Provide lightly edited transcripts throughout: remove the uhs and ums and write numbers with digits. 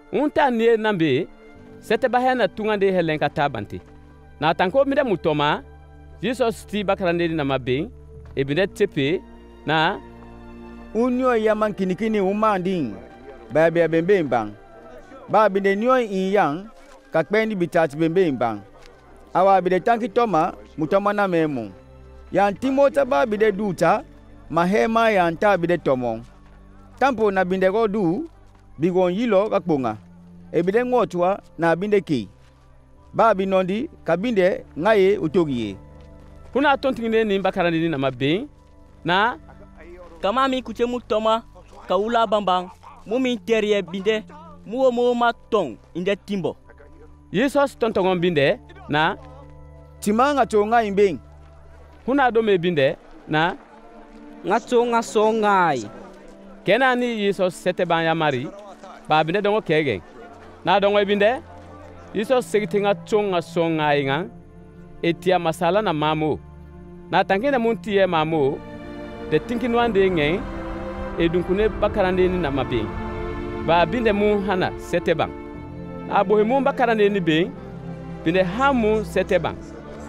unta nie nambe sete bahena tungande helen katabanti na tanko mide mutoma Jesus ti bakarande na mabe ebinde tepe na unyo yaman kinikini umanding babe bembe bang ba binde nyo inyang kakpendi bitati bembe bang awa bide tanki toma mutoma na memu yan timota ba bide duta mahema yan ta bide tomon tampo na binde go du bigon yilo kakponga ebide ngotwa na binde ki ba binondi kabinde ngaye utogiye kuna tontingine ni bakarande na mabe na kama mi kuche mutoma kaula bambang mumi terie binde muo ma tong inde timbo Jesus tontongon binde na timanga tonga imbeng huna do me binde na nga so ngai kena ni Jesus sete ban ya mari ba binde dongo kege na dongo binde Jesus segitinga chonga so ngai nga etia masala na mamo na tangene muntie mamo de tinkinwande nge edunkune bakarande ni na mabe ba binde mu hana sete bang abo mu bakarande ni be binde hamu sete bang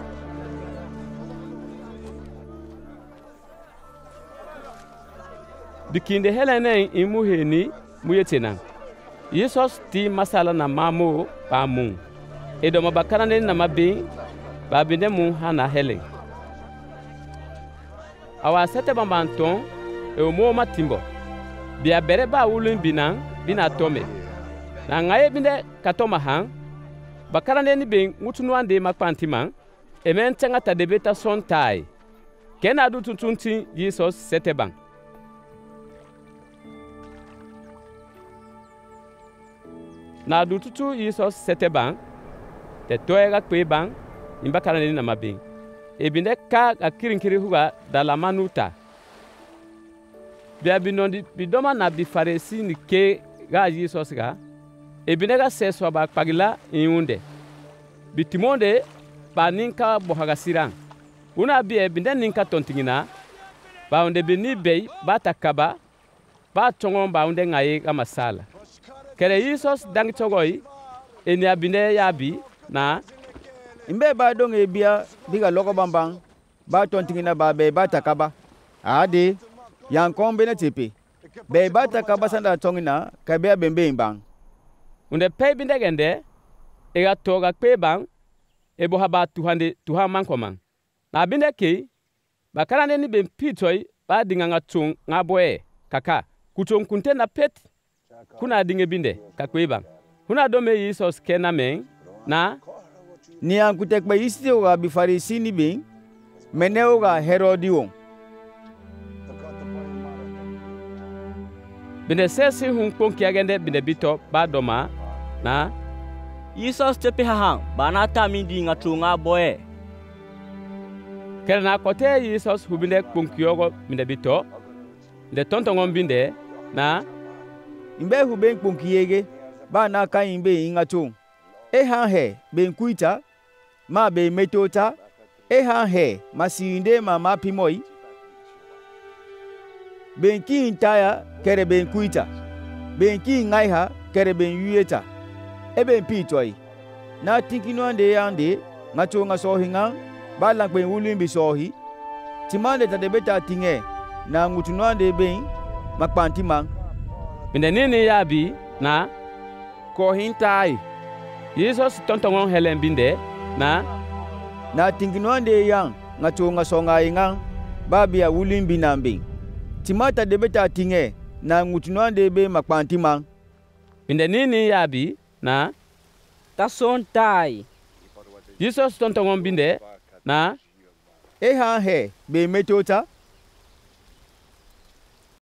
dikinde helene imu heni muyetena Jesus ti masala na mamo ba mu edo bakarande na mabe ba binde mu hana helen awa sete bambanton e o mo matimbo bia bere ba wulun bina tome na ngaye binde katoma han bakarande ni be ngutunu ande makpantima emen tenga ta debeta sontai kena du tuntunti Jesus sete bang na du tutu Jesus sete bang te toega kwe bang imbakarande na mabing ebinde ka akirinkiri huga dalamanuta bia binondi bidoma na bifaresi ni ke ga Jesus ga ebinde ga seso ba pagila inunde bitimonde ba ninka bohaga sirang una bi ebinde ninka tontingina ba onde bini bei ba takaba ba tongon ba onde ngaye ga masala kere Jesus dangi togoi eni abinde yabi na imbe ba dong ebia biga loko bambang ba tontingina ba be ba takaba ade yang kombe na tepe be ba takaba sanda tongina ka be bembe bang unde pe binde gende ega toga pe bang ebo haba tuha man komang na binde ke bakarande ni ben pitoi ba dinga ngatung ngaboe kaka kuton kunte na pet kuna dinge binde ka kwe bang kuna do me Jesus kena men na ni ankutek ba isi oga bifarisi ni bing mene oga Herodion binde sesi hun ponki agende binde bito ba doma na Jesus tepe hahang bana tamindi ngatunga boe kerna kote Jesus hubinde ponkiyogo binde bito de tontongon binde na imbe huben ponkiyege ba na ka imbe ingatung ha he ben kuita ma be metota ha he masinde mama pimoi ben ki intaya kere ben kuita ben ki ngaiha kere ben yueta ben pitoi na tinkino ande yande ngatunga sohinga ba lang ben wulumbi sohi timande ta debeta tinge na ngutuno ande ben makpantima binde nini yabi na ko hintai Jesus tontongon helen binde na tinginoande yang ngatunga songa ingang babia wulimbi nambi timata debeta tinge na ngutunoande be makpantima binde nini yabi na tason tai Jesus tontongon binde na ha he be metota